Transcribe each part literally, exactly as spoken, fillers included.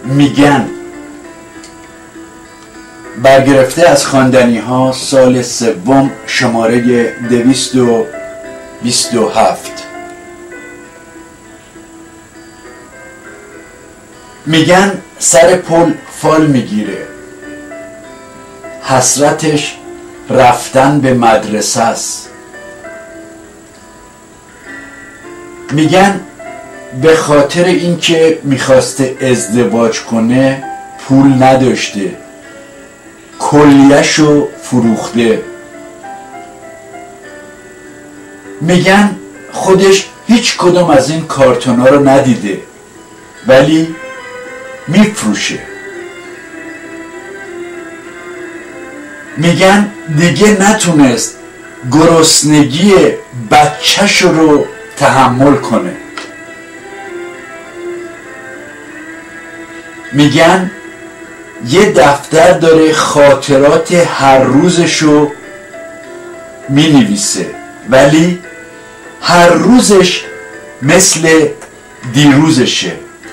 میگن برگرفته از خواندنی ها سال سوم شماره دویست و بیست و هفت. میگن سر پل فال میگیره، حسرتش رفتن به مدرسه است. میگن به خاطر اینکه میخواسته ازدواج کنه پول نداشته، کلیه‌شو فروخته. میگن خودش هیچ کدوم از این کارتونا رو ندیده ولی میفروشه. میگن دیگه نتونست گرسنگی بچه‌ش رو تحمل کنه. میگن یه دفتر داره خاطرات هر روزشو مینویسه ولی هر روزش مثل دیروزشه.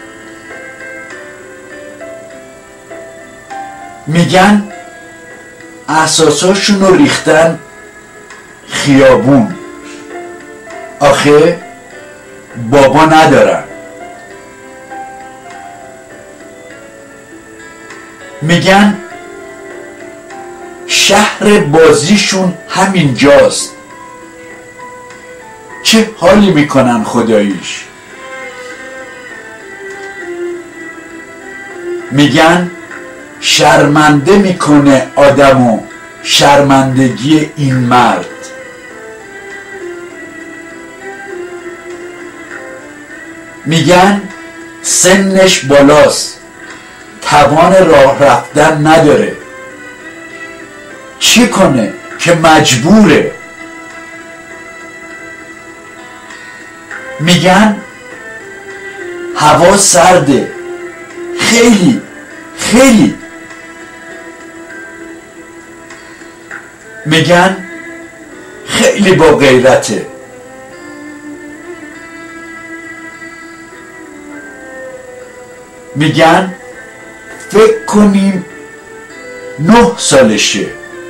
میگن اساساشون رو ریختن خیابون، آخه بابا ندارن. میگن شهر بازیشون همین جاست، چه حالی میکنن خداییش. میگن شرمنده میکنه آدمو شرمندگی این مرد. میگن سنش بالاست، توان راه رفتن نداره، چی کنه که مجبوره. میگن هوا سرده، خیلی خیلی. میگن خیلی با غیرته. میگن فکر کنیم نه سالشه.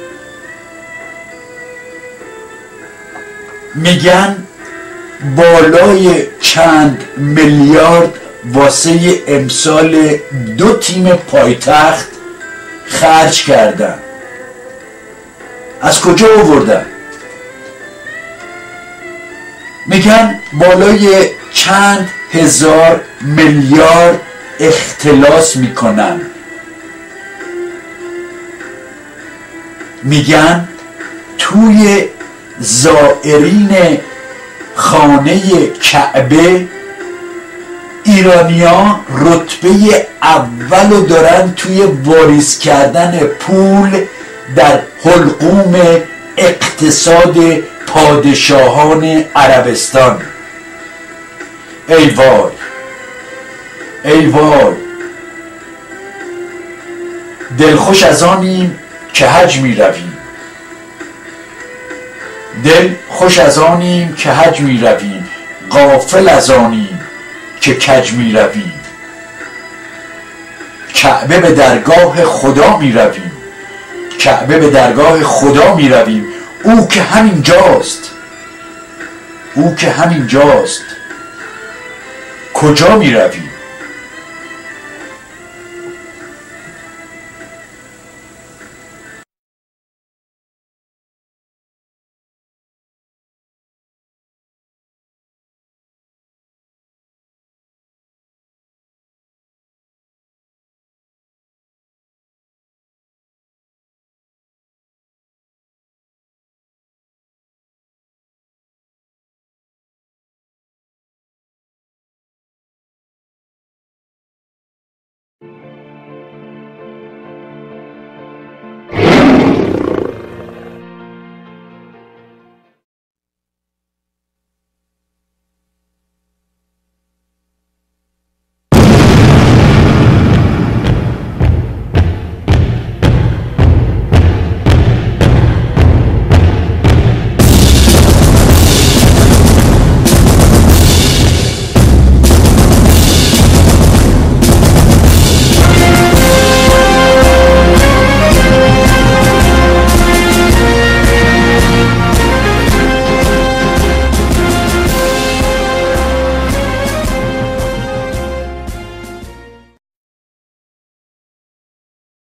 میگن بالای چند میلیارد واسه امسال دو تیم پایتخت خرج کردن. از کجا آوردن؟ میگن بالای چند هزار میلیارد اختلاس میکنن. میگن توی زائرین خانه کعبه ایرانی‌ها رتبه اولو دارن توی واریز کردن پول در حلقوم اقتصاد پادشاهان عربستان. ای وای ای وای، دلخوش از آنیم که حج می رویم، دل خوش از آنیم که حج می رویم، غافل از آنیم که کج می رویم. کعبه به درگاه خدا می رویم، کعبه به درگاه خدا می رویم، او که همین جاست، او که همین جاست. کجا می رویم؟